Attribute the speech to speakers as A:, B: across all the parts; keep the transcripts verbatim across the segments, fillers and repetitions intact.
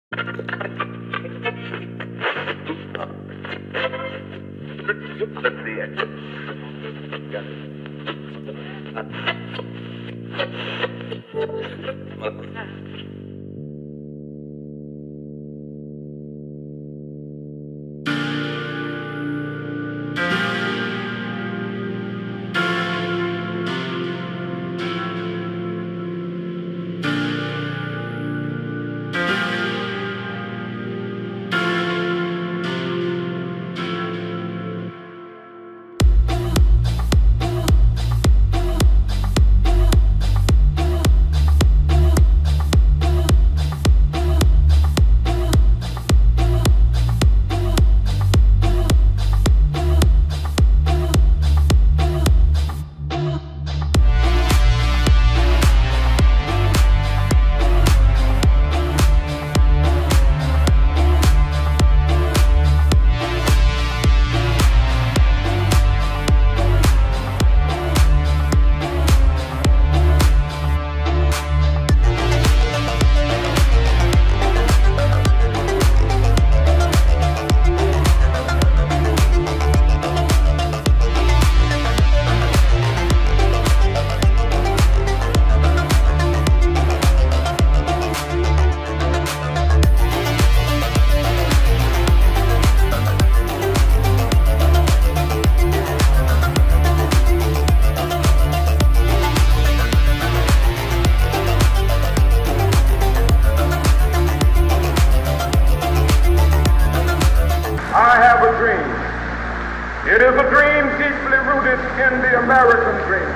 A: It is a dream deeply rooted in the American dream.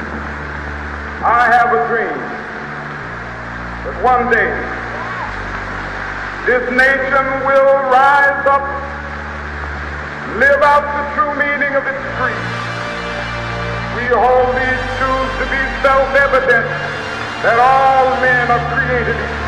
A: I have a dream that one day this nation will rise up, live out the true meaning of its creed. We hold these truths to be self-evident, that all men are created equal.